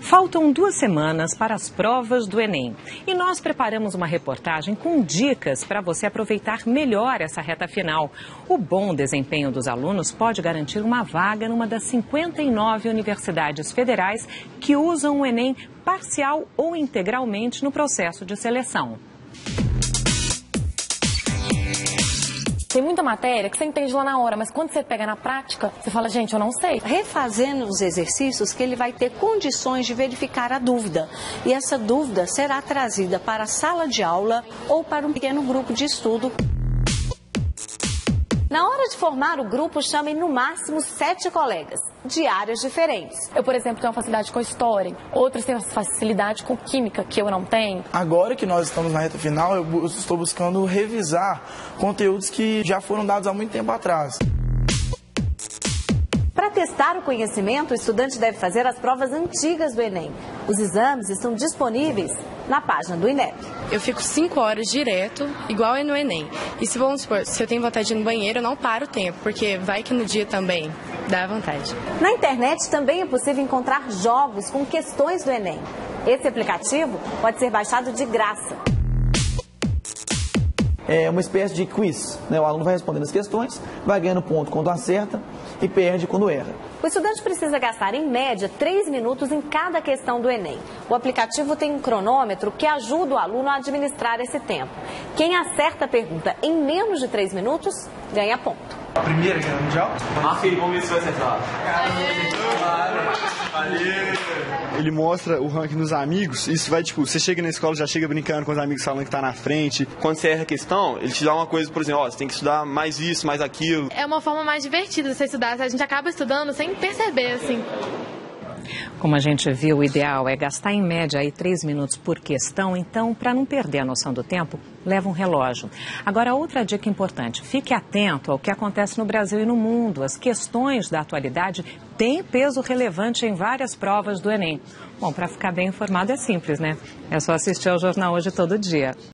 Faltam 2 semanas para as provas do Enem e nós preparamos uma reportagem com dicas para você aproveitar melhor essa reta final. O bom desempenho dos alunos pode garantir uma vaga numa das 59 universidades federais que usam o Enem parcial ou integralmente no processo de seleção. Tem muita matéria que você entende lá na hora, mas quando você pega na prática, você fala, gente, eu não sei. Refazendo os exercícios que ele vai ter condições de verificar a dúvida. E essa dúvida será trazida para a sala de aula ou para um pequeno grupo de estudo. Na hora de formar o grupo, chamem no máximo 7 colegas, de áreas diferentes. Eu, por exemplo, tenho uma facilidade com história, outros têm uma facilidade com química, que eu não tenho. Agora que nós estamos na reta final, eu estou buscando revisar conteúdos que já foram dados há muito tempo atrás. Para testar o conhecimento, o estudante deve fazer as provas antigas do Enem. Os exames estão disponíveis na página do INEP. Eu fico 5 horas direto, igual é no Enem. E se vamos supor, se eu tenho vontade de ir no banheiro, eu não paro o tempo, porque vai que no dia também dá vontade. Na internet também é possível encontrar jogos com questões do Enem. Esse aplicativo pode ser baixado de graça. É uma espécie de quiz, né? O aluno vai respondendo as questões, vai ganhando ponto quando acerta e perde quando erra. O estudante precisa gastar, em média, 3 minutos em cada questão do Enem. O aplicativo tem um cronômetro que ajuda o aluno a administrar esse tempo. Quem acerta a pergunta em menos de 3 minutos, ganha ponto. A Primeira Guerra Mundial? Marca aí, vamos ver se vai acertar. Ele mostra o ranking dos amigos, isso vai, tipo, você chega na escola, já chega brincando com os amigos falando que tá na frente. Quando você erra a questão, ele te dá uma coisa, por exemplo, ó, você tem que estudar mais isso, mais aquilo. É uma forma mais divertida de você estudar, a gente acaba estudando sem perceber, assim. Como a gente viu, o ideal é gastar em média aí 3 minutos por questão, então, para não perder a noção do tempo, leva um relógio. Agora, outra dica importante, fique atento ao que acontece no Brasil e no mundo. As questões da atualidade têm peso relevante em várias provas do Enem. Bom, para ficar bem informado é simples, né? É só assistir ao Jornal Hoje todo dia.